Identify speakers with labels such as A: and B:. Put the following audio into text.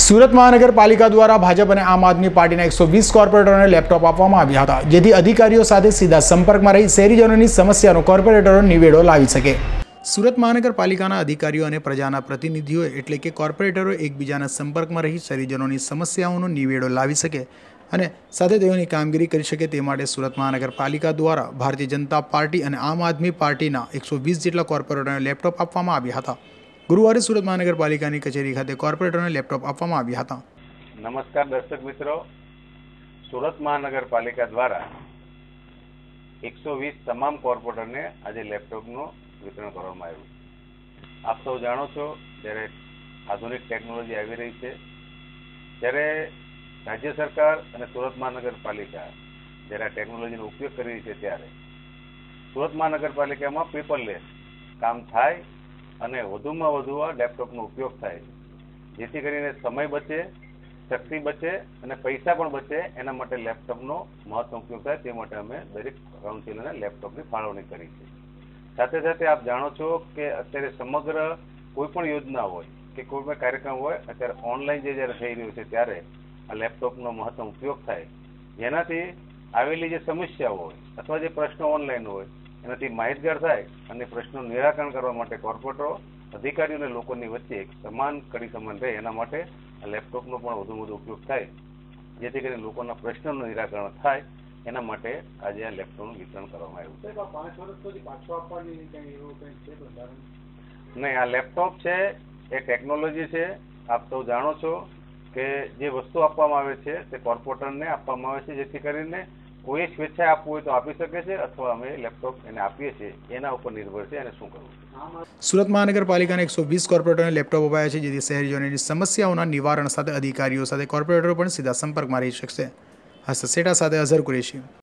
A: સુરત મહાનગરપાલિકા દ્વારા ભાજપ અને આમ આદમી પાર્ટીના 120 કોર્પોરેટરોને લેપટોપ આપવામાં આવ્યા હતા, જેથી અધિકારીઓ સાથે સીધા સંપર્કમાં રહી શહેરીજનોની સમસ્યાનો કોર્પોરેટરો નિવેડો લાવી શકે। સુરત મહાનગરપાલિકાના અધિકારીઓ અને પ્રજાના પ્રતિનિધિઓ એટલે કે કોર્પોરેટરો એકબીજાના સંપર્કમાં રહી શહેરીજનોની સમસ્યાઓનો નિવેડો લાવી શકે અને સાથે તેઓની કામગીરી કરી શકે તે માટે સુરત મહાનગરપાલિકા દ્વારા ભારતીય જનતા પાર્ટી અને આમ આદમી પાર્ટીના 120 જેટલા કોર્પોરેટરોને લેપટોપ આપવામાં આવ્યા હતા। गुरुवार सूरत महानगरपालिका की कचेरी खाते कॉर्पोरेटर ने लैपटॉप आपवामां आव्या हता।
B: नमस्कार दर्शक मित्रों, सूरत महानगरपालिका द्वारा 120 तमाम कॉर्पोरेटर ने आज लैपटॉप वितरण करवामां आव्युं। आप सौ जाणो छो, त्यारे आधुनिक टेक्नोलॉजी आवी रही है, त्यारे राज्य सरकार और सूरत महानगरपालिका जयरे टेक्नोलॉजी उपयोग करी रही है, त्यारे सूरत महानगरपालिका में पेपरलेस काम थाय અને વધુમાં વધુ આ લેપટોપનો ઉપયોગ થાય, જેથી કરીને સમય બચે, શક્તિ બચે અને પૈસા પણ બચે। એના માટે લેપટોપનો મહત્વનો ઉપયોગ થાય તે માટે અમે દરેક કાઉન્સિલરને લેપટોપની ફાળવણી કરી છે। સાથે સાથે આપ જાણો છો કે અત્યારે સમગ્ર કોઈ પણ યોજના હોય કે કોઈ પણ કાર્યક્રમ હોય, અત્યારે ઓનલાઈન જ્યારે થઈ રહ્યું છે ત્યારે આ લેપટોપનો મહત્વનો ઉપયોગ થાય, જેનાથી આવેલી જે સમસ્યાઓ હોય અથવા જે પ્રશ્નો ઓનલાઈન હોય એનાથી માહિતગાર થાય અને પ્રશ્નોનું નિરાકરણ કરવા માટે કોર્પોરેટરો, અધિકારીઓ અને લોકોની વચ્ચે એક સમાન કડી સંબંધ રહે એના માટે આ લેપટોપનો પણ વધુ ઉપયોગ થાય, જેથી કરીને લોકોના પ્રશ્નોનું નિરાકરણ થાય। એના માટે આજે આ લેપટોપનું વિતરણ કરવામાં આવ્યું છે। 5 વર્ષ સુધી પાછું આપવાની નહીં, આ લેપટોપ છે એ ટેકનોલોજી છે। આપ સૌ જાણો છો કે જે વસ્તુ આપવામાં આવે છે તે કોર્પોરેટરને આપવામાં આવે છે, જેથી કરીને કોઈ સ્વેચ્છાએ આપવું હોય તો આપી શકે છે અથવા અમે લેપટોપ એને આપીએ છીએ, એના ઉપર નિર્ભર છે એને શું કરવું।
A: સુરત મહાનગરપાલિકાના 120 કોર્પોરેટરોને લેપટોપ અપાયા છે, જેથી શહેરીજનોની સમસ્યાઓના નિવારણ સાથે અધિકારીઓ સાથે કોર્પોરેટરો પણ સીધા સંપર્કમાં રહી શકશે। હસ્ત સેટા સાથે અઝર કુરેશી।